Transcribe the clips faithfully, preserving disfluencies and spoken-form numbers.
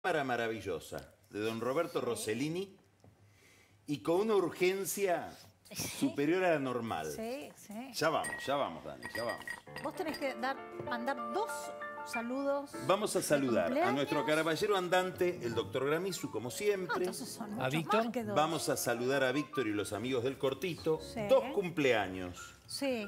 Cámara maravillosa de don Roberto Rossellini y con una urgencia superior a la normal. Sí, sí. Ya vamos, ya vamos, Dani, ya vamos. Vos tenés que dar, mandar dos saludos. Vamos a saludar a cumpleaños. nuestro caballero andante, el doctor Gramisu, como Ah, siempre. entonces son ¿A muchos Víctor? más que dos. Vamos a saludar a Víctor y los amigos del Cortito. Sí. Dos cumpleaños, Sí,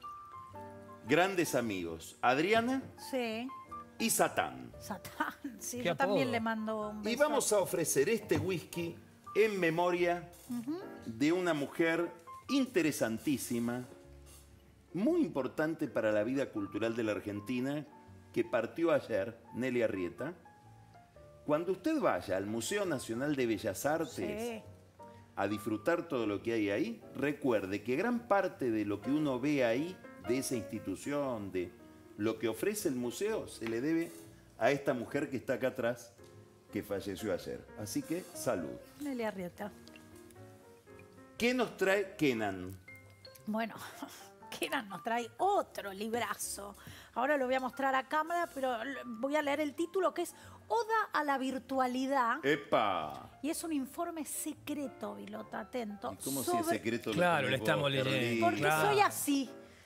grandes amigos, Adriana sí. y Satán. Satán. Sí, Qué yo apodo. también le mando un beso. Y vamos a ofrecer este whisky en memoria de una mujer interesantísima, muy importante para la vida cultural de la Argentina, que partió ayer, Nelly Arrieta. Cuando usted vaya al Museo Nacional de Bellas Artes Sí. a disfrutar todo lo que hay ahí, recuerde que gran parte de lo que uno ve ahí, de esa institución, de lo que ofrece el museo, se le debe a esta mujer que está acá atrás, que falleció ayer. Así que, salud. Nelly Arrieta. ¿Qué nos trae Kenan? Bueno, Kenan nos trae otro librazo. Ahora lo voy a mostrar a cámara, pero voy a leer el título, que es Oda a la virtualidad. ¡Epa! Y es un informe secreto, Vilota, atento. ¿Y cómo si sobre- es secreto? lo Claro, tenés le estamos vos, leyendo. Carlito? Porque Claro. soy así.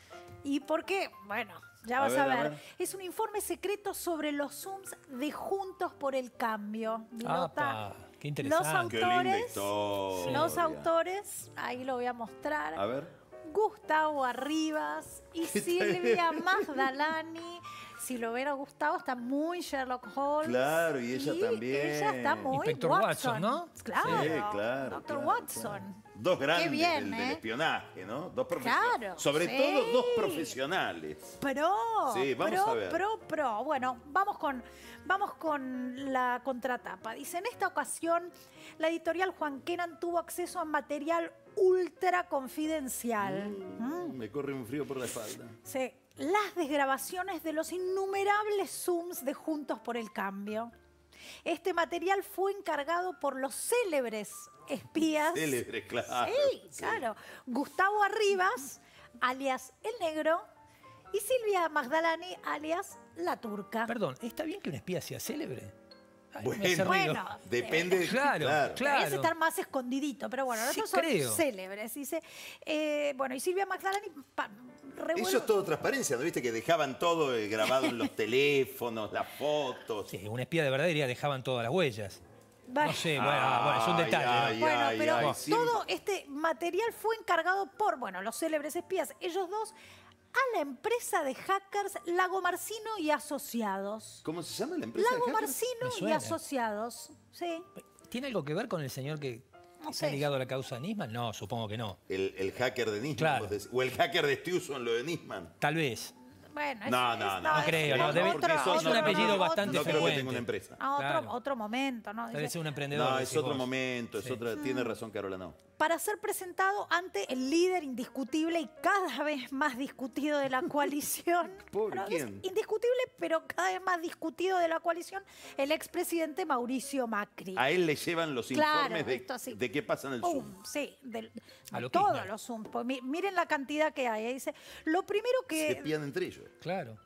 Y porque, bueno, ya A vas ver, a a ver. ver. Es un informe secreto sobre los Zooms de Juntos por el Cambio. Vilota. Apa, qué interesante. Los Qué linda autores, historia. los autores, ahí lo voy a mostrar. A ver. Gustavo Arribas y ¿Qué tal? Silvia Magdalani. Si lo ven a Gustavo, está muy Sherlock Holmes. Claro, y ella también. Ella está muy Inspector Watson, Watson, ¿no? Claro, Sí, claro. doctor claro, Watson. claro. Dos grandes bien, del, del ¿eh? espionaje, ¿no? Dos profesionales. Claro, Sobre sí. todo dos profesionales. Pro, Sí, vamos pro, a ver. pro, pro. Bueno, vamos con, vamos con la contratapa. Dice, en esta ocasión, la editorial Juan Kenan tuvo acceso a material ultra confidencial. Mm. Me corre un frío por la espalda. Sí, las desgrabaciones de los innumerables Zooms de Juntos por el Cambio. Este material fue encargado por los célebres espías. Célebre, claro. Sí, claro. Gustavo Arribas, alias El Negro, y Silvia Magdalani, alias La Turca. Perdón, ¿está bien que un espía sea célebre? Ay, Bueno, me hace ruido. Bueno, Depende. Claro, claro. Deberías estar más escondidito, pero bueno, Sí, nosotros son creo. célebres. Dice, eh, bueno, y Silvia Magdalani pa, revuelve- Eso es todo transparencia, ¿no viste? Que dejaban todo eh, grabado en los teléfonos, las fotos. Sí, un espía de verdad diría dejaban todas las huellas. Bueno. No sé, bueno, ah, bueno, es un Ay, detalle. ay, ¿no? Bueno, ay, pero ay, siempre- todo este material fue encargado por, bueno, los célebres espías, ellos dos, a la empresa de hackers Lago Marcino y Asociados. ¿Cómo se llama la empresa? Lago de hackers? Marcino Me y suena. Asociados. Sí. ¿Tiene algo que ver con el señor que No está sé. ligado a la causa Nisman? No, supongo que no. El, el hacker de Nisman. Claro. vos decís. O el hacker de Stiuso en lo de Nisman. Tal vez. Bueno, es- No, es- no, no. No creo, no, es debe- otro- porque eso- es un otro- apellido otro- bastante No creo que frecuente. tenga una empresa. Ah, otro, Claro. otro momento, ¿no? Debe Dice, ser un emprendedor. No, es decís otro vos. momento, es Sí. otra. Tiene razón Carola, no. para ser presentado ante el líder indiscutible y cada vez más discutido de la coalición. ¿Pobre Bueno, quién? es indiscutible, pero cada vez más discutido de la coalición, el expresidente Mauricio Macri. A él le llevan los Claro, informes de, esto sí. de qué pasa en el Zoom. Pum, sí, del- A lo todos Kirchner. los Zooms. Pues mi- miren la cantidad que hay. Ahí dice, lo primero Se que espían entre ellos. Claro.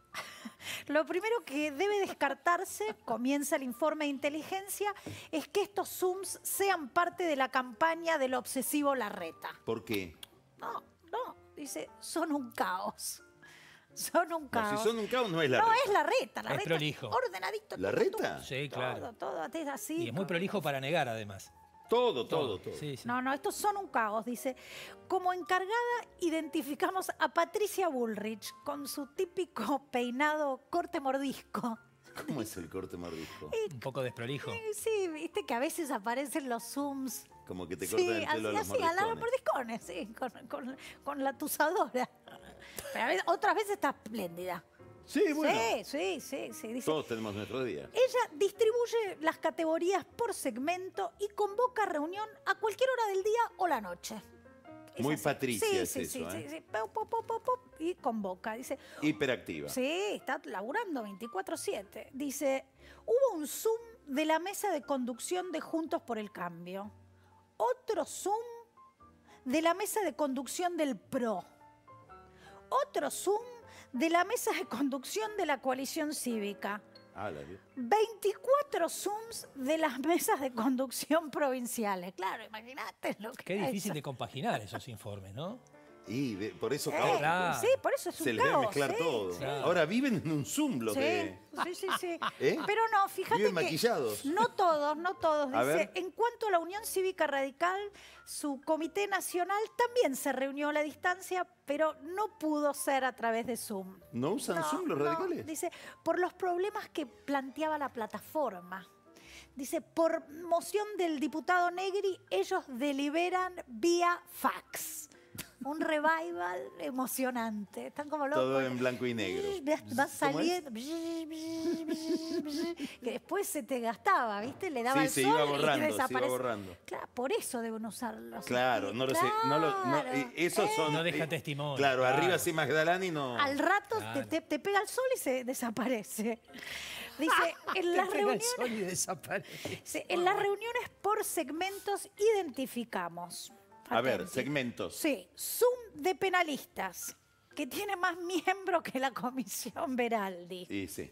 Lo primero que debe descartarse, comienza el informe de inteligencia, es que estos Zooms sean parte de la campaña del obsesivo Larreta. ¿Por qué? No, no, dice, son un caos. Son un No, caos. si son un caos, no es la no, reta. es Larreta. Larreta prolijo. ordenadito. ¿La todo, Reta? todo, Sí, claro. Todo, todo, es así. Y es muy prolijo para negar, además. Todo, todo, todo. Sí, sí. No, no, estos son un caos, dice. Como encargada identificamos a Patricia Bullrich con su típico peinado corte mordisco. ¿Cómo es el corte mordisco? Un poco desprolijo. Eh, Sí, viste que a veces aparecen los Zooms. Como que te Sí, cortan el así, pelo a los así, a la mordiscones. mordiscones, sí, con, con- con la tusadora. Pero a veces- otras veces está espléndida. Sí, bueno. Sí, sí, sí, sí. Dice, Todos tenemos nuestro día. ella distribuye las categorías por segmento y convoca reunión a cualquier hora del día o la noche. Es Muy así. Patricia sí, es sí, eso, sí, ¿eh? sí, sí. Pau, pau, pau, pau, pau, y convoca. Dice, Hiperactiva. sí, está laburando veinticuatro siete. Dice, hubo un Zoom de la mesa de conducción de Juntos por el Cambio. Otro Zoom de la mesa de conducción del P R O. Otro Zoom de la mesa de conducción de la coalición cívica. Ah, la vi. veinticuatro Zooms de las mesas de conducción provinciales. Claro, imagínate lo que Qué es difícil eso. de compaginar esos informes, ¿no? Y de- por eso Eh, caótico. Claro. Sí, por eso es un Se les debe caos, mezclar sí, todo. sí. Ahora viven en un Zoom los Sí, de... sí, sí, sí. ¿Eh? Pero no, fíjate Viven que maquillados. no todos, no todos. A Dice, ver. en cuanto a la Unión Cívica Radical, su comité nacional también se reunió a la distancia, pero no pudo ser a través de Zoom. ¿No usan No, Zoom los no, radicales? dice, por los problemas que planteaba la plataforma. Dice, por moción del diputado Negri, ellos deliberan vía fax. Un revival emocionante. Están como locos. Todo en blanco y negro. Va saliendo. Que después se te gastaba, ¿viste? Le daba Sí, el se sol iba y borrando, se iba desaparecía. borrando. Claro, por eso deben usarlos. Claro, no lo sé. No lo, no, Claro. eh, esos son... No deja eh, testimonio, Claro, claro. arriba sí Magdalani no... Al rato Claro. te, te- te pega el sol y se desaparece. Dice, en Te las pega el reuniones, sol y desaparece. dice, en las reuniones por segmentos identificamos. A ver, Atenti. segmentos. Sí, Zoom de penalistas, que tiene más miembros que la Comisión Veraldi. Sí, sí.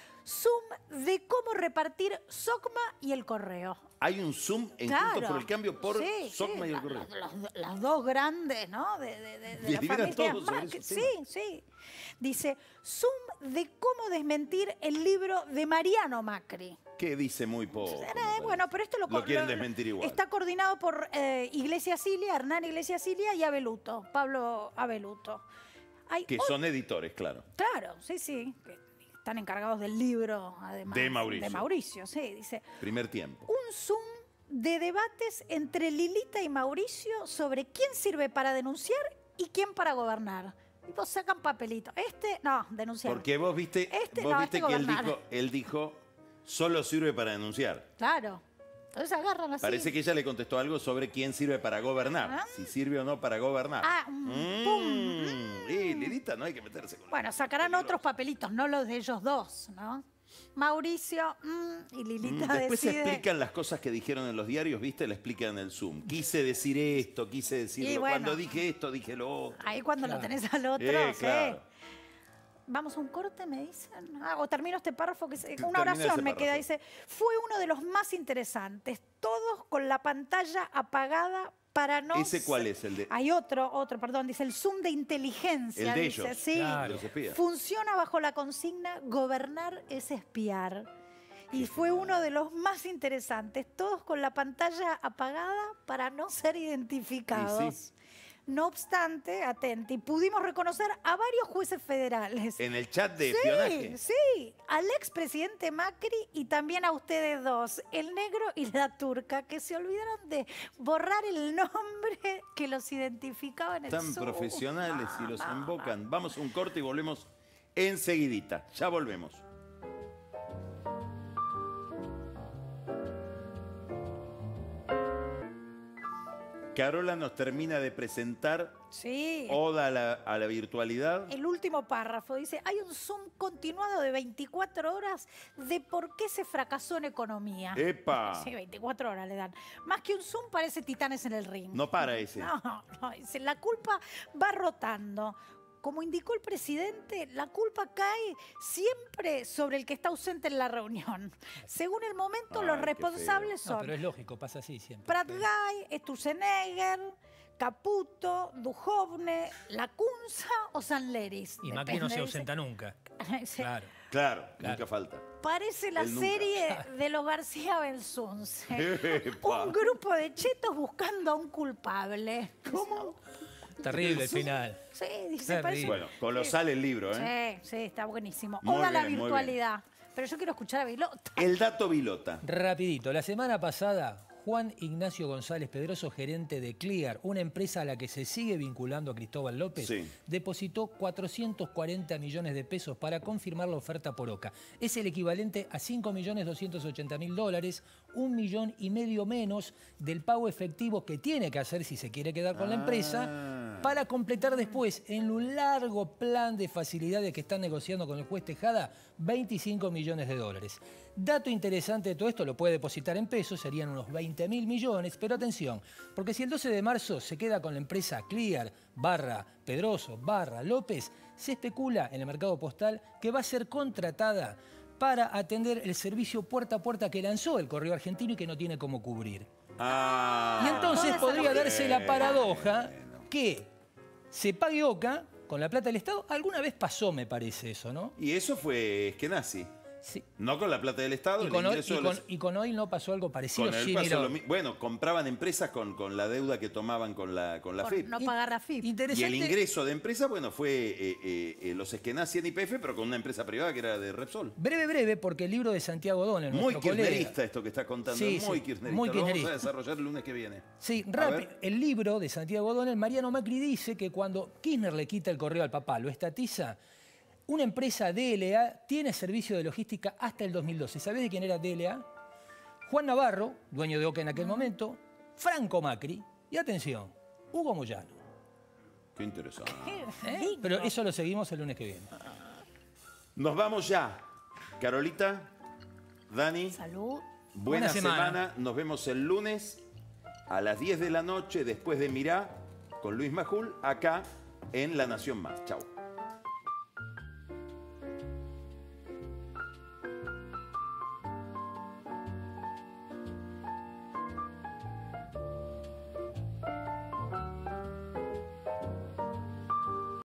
Zoom de cómo repartir SOCMA y el correo. Hay un Zoom en Claro. Juntos por el Cambio por Sí, Socma sí, y el la- Correo. la- las- las dos grandes, ¿no? De, de, de, de la Deliberan familia todos sobre Macri. esos Sí, temas. sí. Dice, Zoom de cómo desmentir el libro de Mariano Macri. Que dice muy poco. me Eh, parece. bueno, pero esto lo, Lo quieren lo- desmentir igual. Está coordinado por eh, Iglesias Cilia, Hernán Iglesias Cilia y Abeluto, Pablo Abeluto. Hay Que o- son editores, claro. Claro, sí, sí. que Están encargados del libro, además. De Mauricio. De Mauricio, sí. Dice, Primer tiempo. un Zoom de debates entre Lilita y Mauricio sobre quién sirve para denunciar y quién para gobernar. Y vos sacan papelito. Este, no, denunciar. Porque vos viste, Este vos no, viste este que él gobernar. dijo, él dijo, solo sirve para denunciar. Claro. Entonces agarran así. Parece que ella le contestó algo sobre quién sirve para gobernar. Ah. Si sirve o no para gobernar. Ah, mm, Mm. pum. Y Lilita no hay que meterse con Bueno, sacarán otros papelitos, no los de ellos dos, ¿no? Mauricio mm, y Mm, Lilita Después se decide. explican las cosas que dijeron en los diarios, ¿viste? Le explican en el Zoom. Quise decir esto, quise decirlo. Y bueno. Cuando dije esto, dije lo otro. Ahí cuando lo tenés al otro, Eh, sí. claro. Vamos a un corte, me dicen. Ah, o termino este párrafo, que es Termina una oración ese me queda. párrafo. Dice, fue uno de los más interesantes, todos con la pantalla apagada para no... ¿Ese cuál se- es? El de- Hay otro, otro, perdón, dice el Zoom de inteligencia. El de dice, ellos, sí. claro. los espías. Funciona bajo la consigna gobernar es espiar. Y fue uno de los más interesantes, todos con la pantalla apagada para no ser identificados. Y sí. No obstante, atenti, pudimos reconocer a varios jueces federales. En el chat de sí, espionaje. sí, al expresidente Macri y también a ustedes dos, el negro y la turca, que se olvidaron de borrar el nombre que los identificaba en el Tan Zoom. profesionales y los invocan. Vamos a un corte y volvemos enseguidita. Ya volvemos. Carola nos termina de presentar Sí. Oda a la, a la virtualidad. El último párrafo dice, hay un Zoom continuado de veinticuatro horas de por qué se fracasó en economía. ¡Epa! Sí, veinticuatro horas le dan. Más que un Zoom parece Titanes en el ring. No para ese. No, no, dice, la culpa va rotando. Como indicó el presidente, la culpa cae siempre sobre el que está ausente en la reunión. Según el momento, Ay, los qué responsables No, son pero es lógico, pasa así siempre. Prat Guy, Sturzenegger, Caputo, Duhovne, Lacunza o Sanleris. Y Macri no se Depende, ausenta nunca. dice. Claro. Claro, Claro. nunca falta. Parece la Él nunca. serie de los García Belsunce. Epa. Un grupo de chetos buscando a un culpable. ¿Cómo? Terrible el final. Sí, dice, Terrible. parece... Bueno, colosal el libro, ¿eh? Sí, sí, está buenísimo. Muy Oda a la bien, muy virtualidad. Pero yo quiero escuchar a Vilota. El dato Vilota. Rapidito, la semana pasada, Juan Ignacio González Pedroso, gerente de Clear, una empresa a la que se sigue vinculando a Cristóbal López, Sí. depositó cuatrocientos cuarenta millones de pesos para confirmar la oferta por Oca. Es el equivalente a cinco millones doscientos ochenta mil dólares, un millón y medio menos del pago efectivo que tiene que hacer si se quiere quedar con la empresa, Ah. para completar después, en un largo plan de facilidades que están negociando con el juez Tejada, veinticinco millones de dólares. Dato interesante de todo esto, lo puede depositar en pesos, serían unos veinte mil millones, pero atención, porque si el doce de marzo se queda con la empresa Clear, barra Pedroso, barra López, se especula en el mercado postal que va a ser contratada para atender el servicio puerta a puerta que lanzó el Correo Argentino y que no tiene cómo cubrir. Ah, Y entonces Toda esa podría lógica. darse la paradoja que se pague OCA con la plata del Estado. Alguna vez pasó, me parece eso, ¿no? Y eso fue Eskenazi. Sí. No con la plata del Estado, Y el con, hoy, ingreso y, de con, los- y con hoy no pasó algo parecido. con el Sí, paso mira, lo mi- Bueno, compraban empresas con, con la deuda que tomaban con la, con la Por F I P. no pagar la F I P. Y interesante. el ingreso de empresa, bueno, fue eh, eh, eh, los Eskenazi en Y P F, pero con una empresa privada que era de Repsol. Breve, breve, porque el libro de Santiago O'Donnell, Muy nuestro colega- kirchnerista esto que está contando, Sí, muy sí, kirchnerista. muy Lo vamos kirchnerista. a desarrollar el lunes que viene. Sí, A rápido. ver. El libro de Santiago O'Donnell, Mariano Macri dice que cuando Kirchner le quita el correo al papá, lo estatiza, una empresa D L A tiene servicio de logística hasta el dos mil doce. ¿Sabés de quién era D L A? Juan Navarro, dueño de OCA en aquel momento, Franco Macri y, atención, Hugo Moyano. Qué interesante. ¿Eh? Digno. Pero eso lo seguimos el lunes que viene. Nos vamos ya. Carolita, Dani, Salud. buena Buena semana. semana. Nos vemos el lunes a las diez de la noche después de Mirá con Luis Majul acá en La Nación Más. Chau.